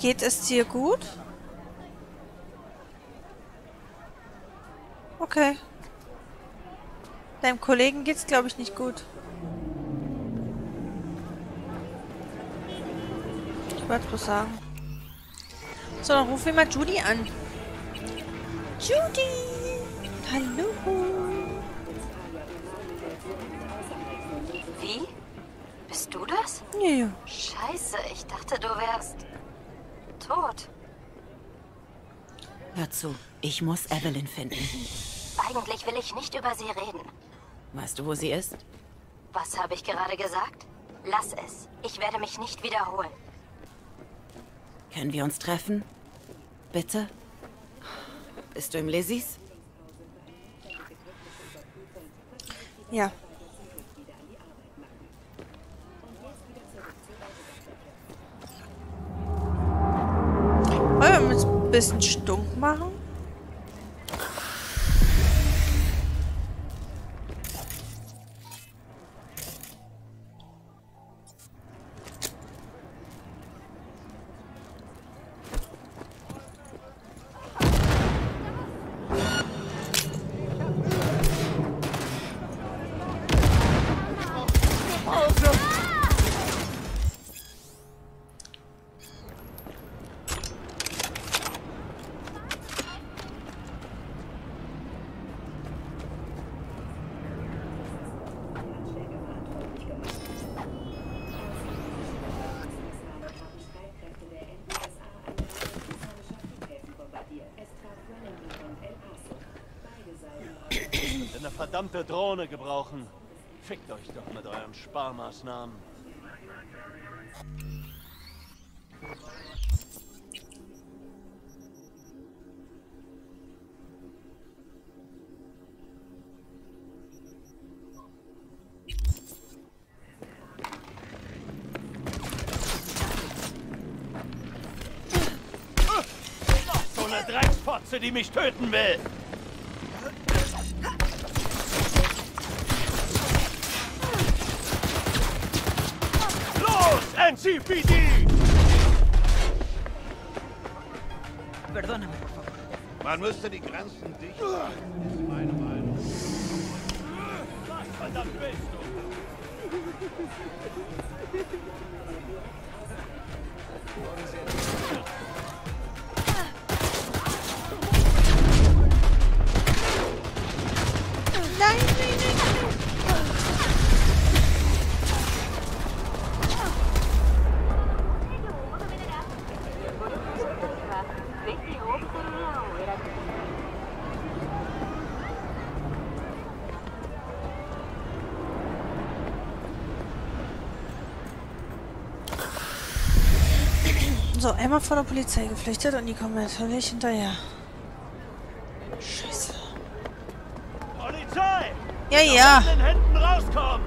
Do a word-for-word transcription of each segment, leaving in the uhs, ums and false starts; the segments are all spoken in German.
Geht es dir gut? Okay. Deinem Kollegen geht's, glaube ich, nicht gut. Ich wollte bloß sagen. So, dann rufen wir mal Judy an. Judy! Hallo! Wie? Bist du das? Ja, ja. Scheiße, ich dachte, du wärst tot. Hör zu, ich muss Evelyn finden. Eigentlich will ich nicht über sie reden. Weißt du, wo sie ist? Was habe ich gerade gesagt? Lass es. Ich werde mich nicht wiederholen. Können wir uns treffen? Bitte? Bist du im Lizzys? Ja. Wollen wir uns ein bisschen stunk machen? Eine verdammte Drohne gebrauchen. Fickt euch doch mit euren Sparmaßnahmen. So eine Dreckspotze, die mich töten will. N C P D! Perdóname, por favor. Man müsste die Grenzen dicht machen, ist meine Meinung. Was verdammt willst du? Nein, nein, nein, nein. So, einmal vor der Polizei geflüchtet und die kommen natürlich hinterher. Scheiße. Polizei! Ja, ja. Mit den Händen rauskommen!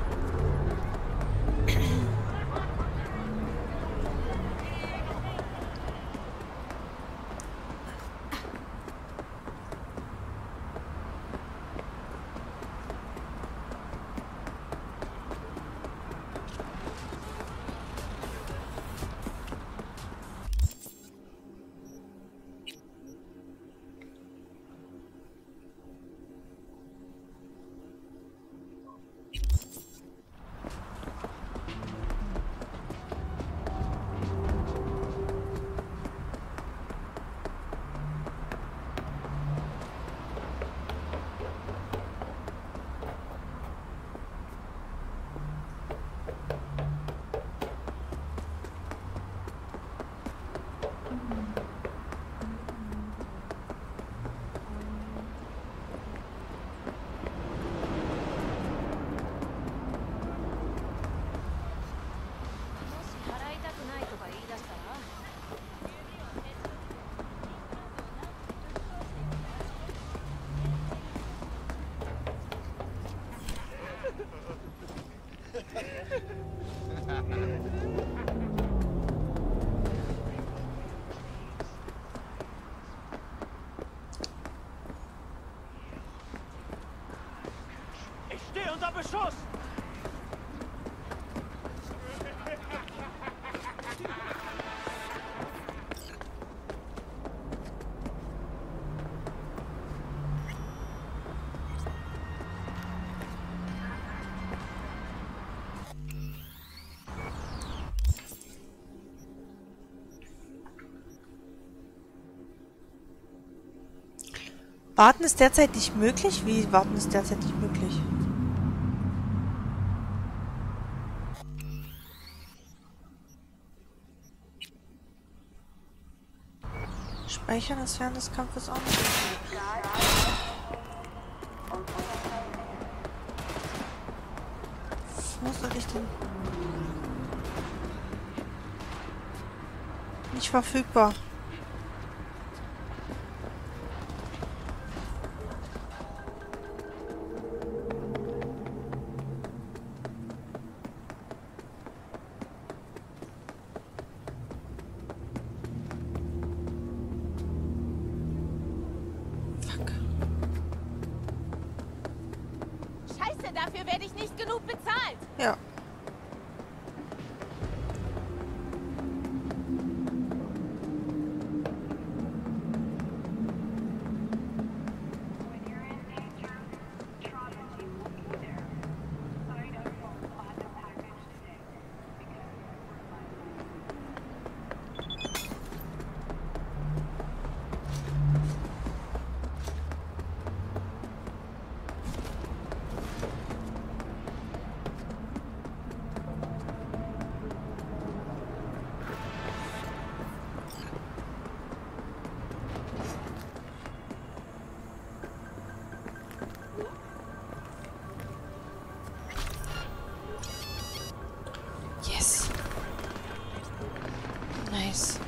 Warten ist derzeit nicht möglich? Wie warten ist derzeit nicht möglich? Speichern ist während des Kampfes auch nicht. Wo soll ich denn? Nicht verfügbar. Scheiße, dafür werde ich nicht genug bezahlt. Ja. Yes. Nice.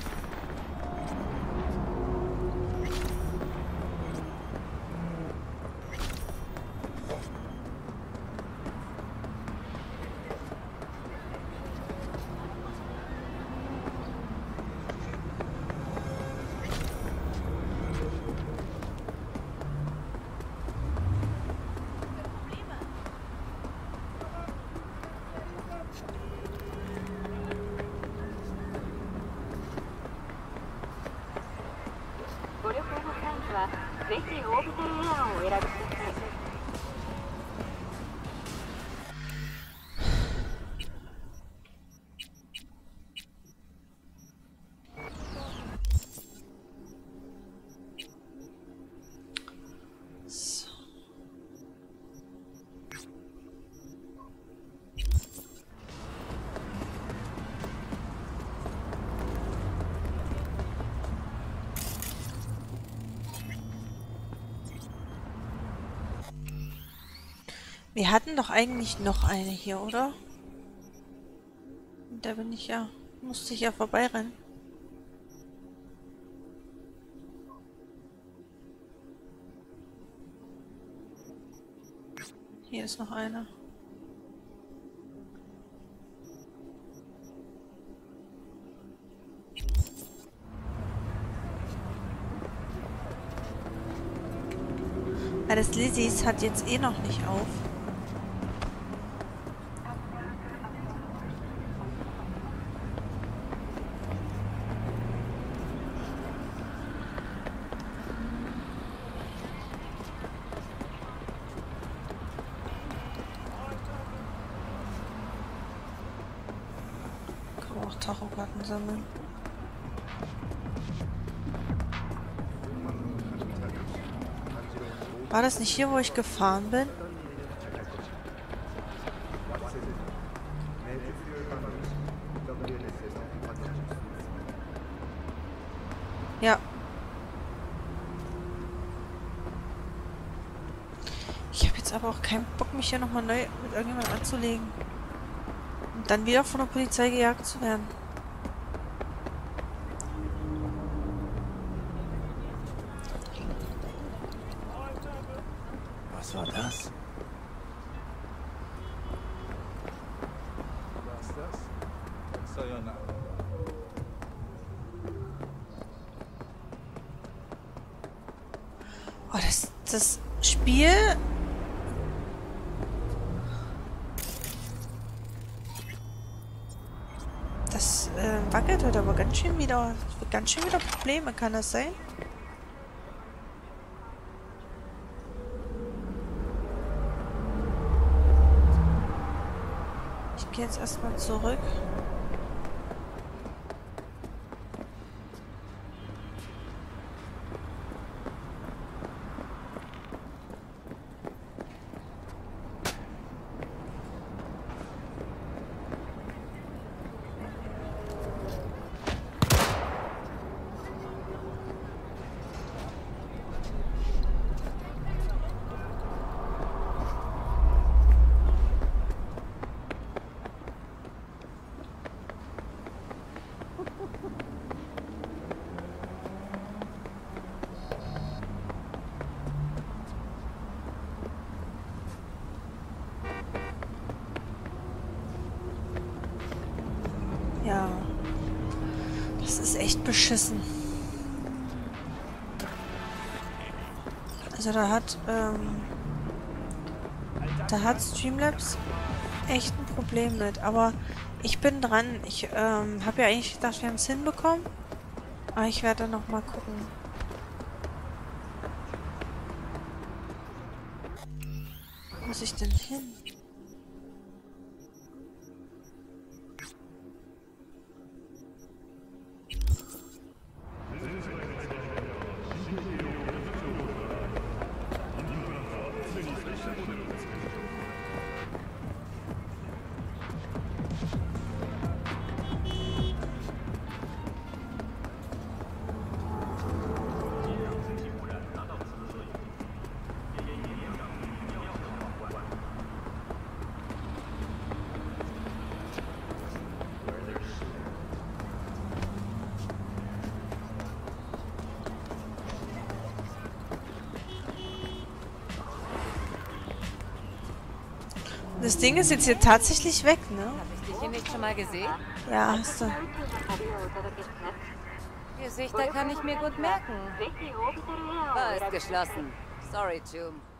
Wir hatten doch eigentlich noch eine hier, oder? Da bin ich ja... Musste ich ja vorbeirennen. Hier ist noch eine. Weil das Lizzys hat jetzt eh noch nicht auf. Kann man auch Tachokarten sammeln. War das nicht hier, wo ich gefahren bin? Ja. Ich habe jetzt aber auch keinen Bock, mich hier nochmal neu mit irgendjemandem anzulegen. Und dann wieder von der Polizei gejagt zu werden. Was war das? Was das? Sayonara. Oh, das, das Spiel... Das äh, wackelt heute aber ganz schön wieder. Es wird ganz schön wieder Probleme, kann das sein? Ich gehe jetzt erstmal zurück. Das ist echt beschissen. Also da hat, ähm, da hat Streamlabs echt ein Problem mit. Aber ich bin dran. Ich ähm, habe ja eigentlich gedacht, wir haben es hinbekommen. Aber ich werde noch mal gucken. Wo muss ich denn hin? Das Ding ist jetzt hier tatsächlich weg, ne? Habe ich dich hier nicht schon mal gesehen? Ja, hast du. Gesichter kann ich mir gut merken. Bar ist geschlossen. Sorry, June.